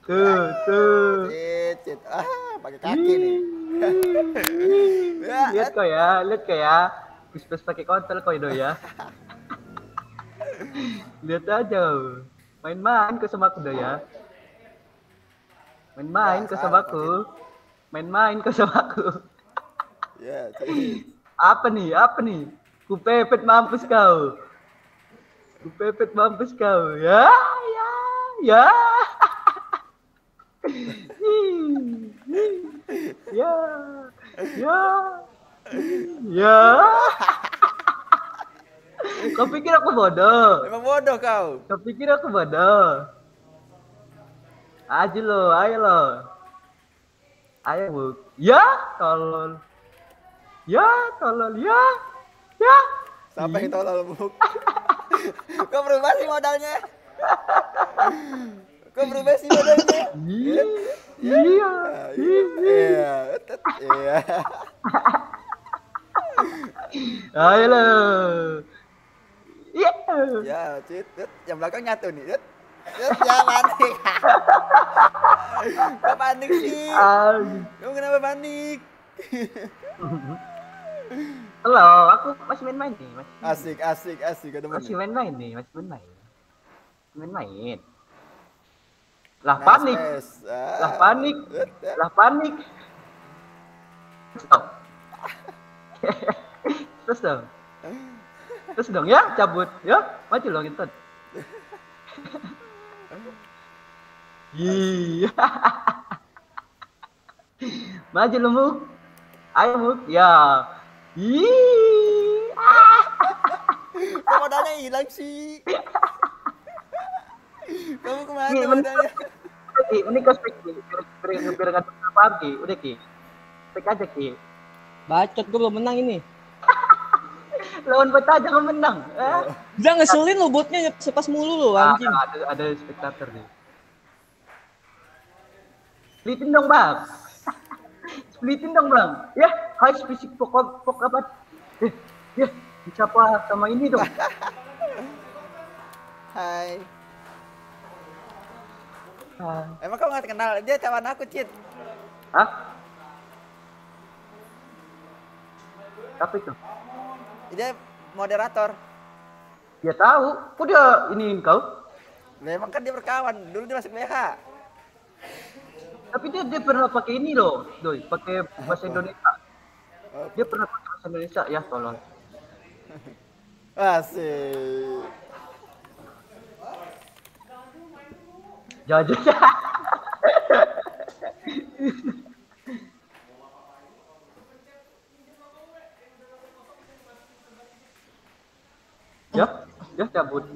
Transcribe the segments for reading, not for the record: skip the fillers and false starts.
Tuh. Cit. Pakai kaki nih. Ya, Lihat kau ya. Puspes pakai kontol kau itu ya. Lihat aja. Main-main kau sama aku dah ya. Main-main ya kau sama salah kau, aku. Cit. Main-main kau sama aku. Ya, Cit. Apa nih? Apa nih? Ku pepet mampus kau. Ku pepet mampus kau. Ya, ya, ya. Ya, ya, ya. Kau pikir aku bodoh? Emang bodoh kau. Kau pikir aku bodoh? Ayo lo, ayo lo. Ayo, Bu. Ya, tolol. Ya, tolol. Ya, ya. Siapa yang tolol, Buk? Kau berubah sih modalnya. Kau berubah sih modalnya. Ya, ya. Iya. Iya. Iya. Ayo lo. Iya. Ya, Cit. Yang belakang nyatu nih, Cit. Ya panik. Kok panik sih? Kamu kenapa panik? Halo, aku masih main-main nih, Asik. Ada masih nih. main-main nih, masih main-main. Main-main. Lah Nice panik, pass. lah panik, lah panik. Stop. Terus dong. Terus dong ya, cabut. Ya, maju loh gitu. Iya. Maju lu, Muk. Ayo, Muk. Ya. Ih. Kok modalnya hilang sih? Kamu kemana Ki, modalnya? ini kau speak Ki. Biar nggak apa Ki. Udah Ki. Speak aja Ki. Bacot gue belum menang ini. Lawan bot aja kau menang. Udah ngeselin lo botnya sepas mulu lo anjing. Ada spektator nih. Splitin dong bang. Splitin dong bang. Ya, harus fisik pokok apa? Ya, siapa sama ini dong? Hai. Emang kamu nggak kenal dia kawan aku, Cit? Hah? Apa itu? Dia moderator. Dia tahu. Kok dia iniin kau? Memang kan dia berkawan. Dulu dia masuk BH. Tapi dia pernah pakai ini loh, doi, pakai bahasa Indonesia. Dia pernah pakai bahasa Indonesia, ya tolong. Asik. Jajan. Ya cabut.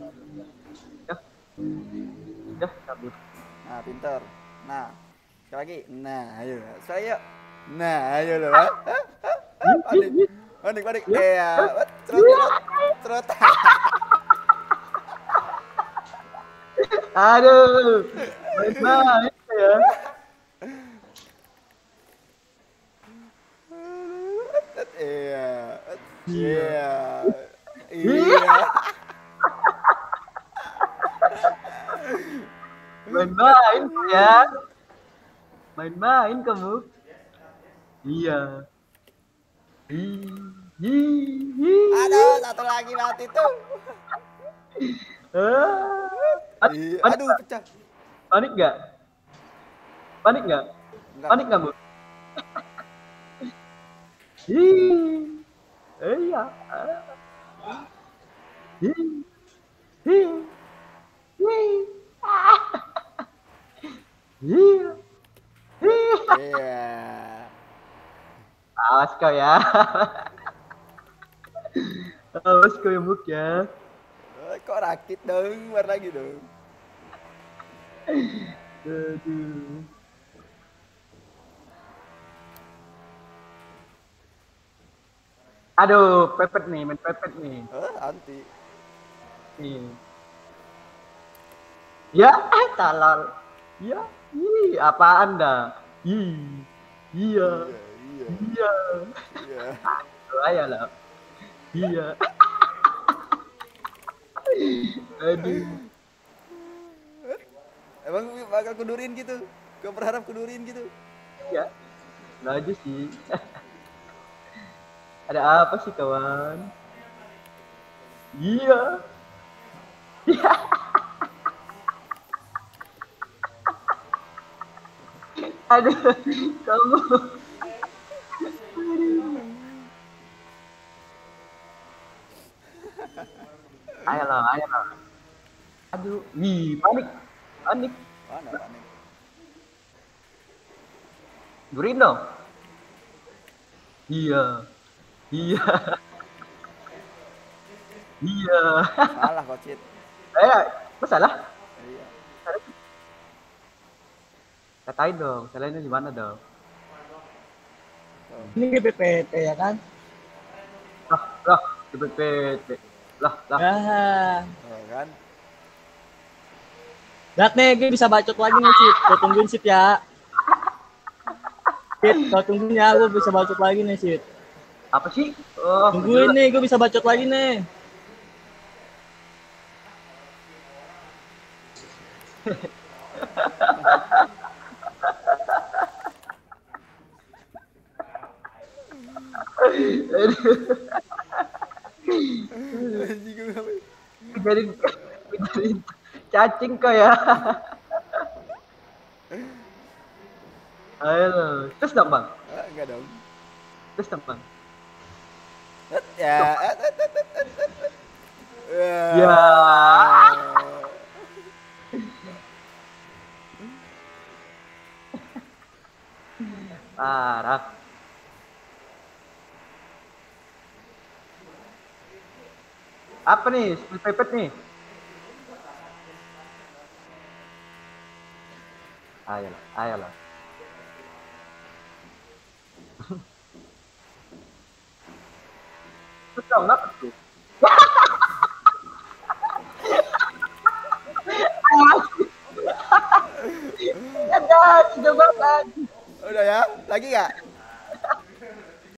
Ya cabut. Nah, pinter. Nah, sekali lagi. Nah, ayo. Sekali yuk. Nah, ayo lo. Panik. Iya. Trot. Aduh, main-main ya. Iya. Main-main ya. Main-main kamu. Iya. Aduh, satu lagi mati tuh. Aduh, pecah. Panik nggak? Panik nggak? Panik nggak, Bu? Iya. Iya. Awas kau ya. Awas kau ya, Muk ya. Kok rakit dong, war lagi dong. Aduh. Aduh, pepet nih, main pepet nih. Anti. Nih. Ya, talal. Ya, apa Anda? Iya. Ayo lah. Iya. Aduh. Emang bakal kudurin gitu? Gue berharap kudurin gitu. Ya, nggak aja sih. Ada apa sih kawan? Iya. Aduh, kamu. Ayolah, ayolah. Aduh, panik, panik. Mana panik? Gurin dong. Iya, iya, iya. Salah kok, Cit. Masalah? Iya. Katain dong, salahnya di mana dong? Ini GPPT ya kan? Lah, DPPT. Lah. Ah. Oh, kan? Dak nih, gue bisa bacot lagi nih, Cip. Gue tungguin, Cip, ya. Cip, kau tungguin ya, gue bisa bacot lagi nih, Cip. Apa sih? Oh, Tungguin nih, gue bisa bacot lagi nih. Anjing gue ngapain? Biarin cacing kok ya. Ayo, terus dong bang, Ah, enggak dong. terus dong bang. Ya. Ya. Parah. Apa nih? Split pepet nih. Ayolah, ayolah. Terus dong, apa tuh? Ada, sudah banget. Udah ya? Lagi nggak?